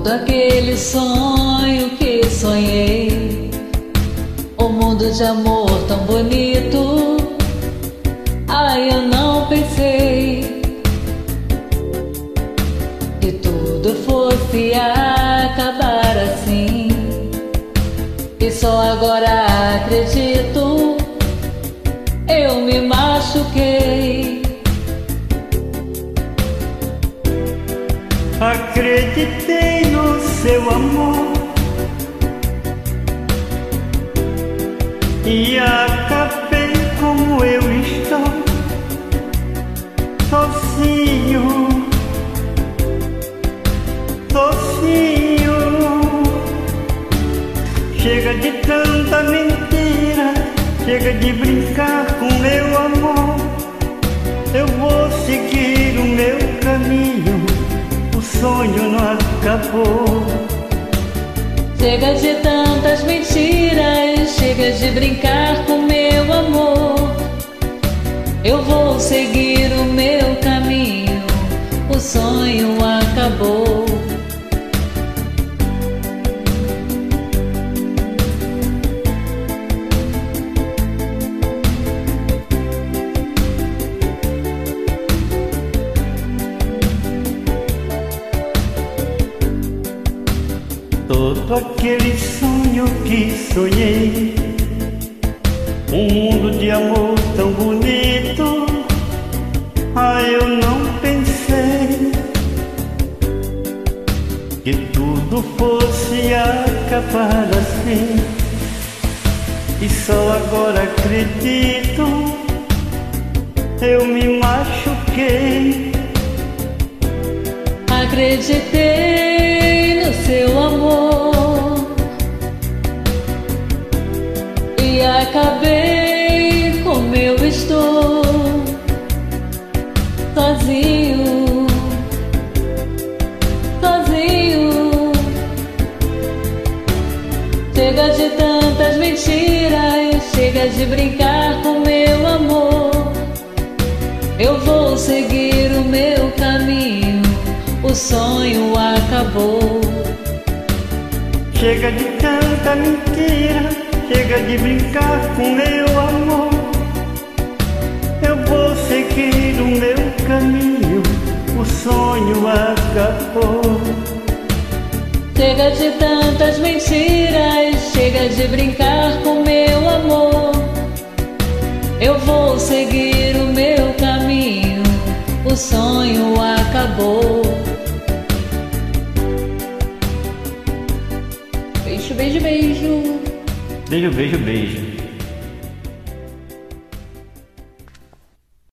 todo aquele sonho que sonhei, um mundo de amor tão bonito. Ai, eu não pensei que tudo fosse acabar assim, e só agora acredito, eu me machuquei. Acreditei no seu amor e acabei como eu estou, sozinho, sozinho. Chega de tanta mentira, chega de brincar com meu amor. Eu vou seguir o meu caminho, o sonho não acabou. Chega de tantas mentiras, chega de brincar com meu amor. Eu vou seguir o meu caminho, o sonho acabou. Todo aquele sonho que sonhei, um mundo de amor tão bonito. Ah, eu não pensei que tudo fosse acabar assim, e só agora acredito, eu me machuquei. Acreditei no seu amor e acabei como eu estou, sozinho, sozinho. Chega de tantas mentiras, chega de brincar com meu amor. Eu vou seguir o meu caminho, o sonho acabou. Chega de tanta mentira, chega de brincar com meu amor. Eu vou seguir o meu caminho, o sonho acabou. Chega de tantas mentiras, chega de brincar com meu amor. Eu vou seguir o meu caminho, o sonho acabou. Beijo, beijo, beijo. Beijo, beijo, beijo.